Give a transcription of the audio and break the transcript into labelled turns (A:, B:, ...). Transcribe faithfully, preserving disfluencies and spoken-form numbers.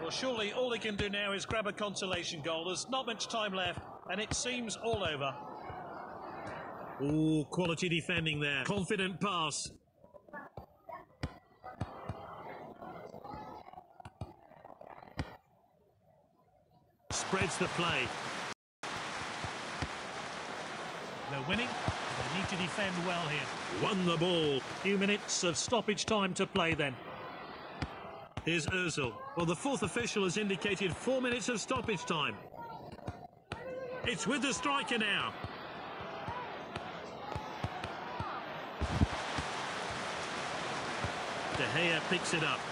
A: Well, surely all he can do now is grab a consolation goal. There's not much time left, and it seems all over.
B: Ooh, quality defending there. Confident pass. Spreads the play.
A: They're winning. They need to defend well here.
B: Won the ball. Few minutes of stoppage time to play then. Here's Ozil. Well, the fourth official has indicated four minutes of stoppage time. It's with the striker now. De Gea picks it up.